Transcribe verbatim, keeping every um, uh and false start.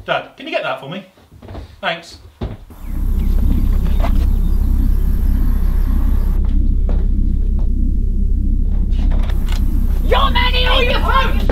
Dad, can you get that for me? Thanks. You're manning all your phone!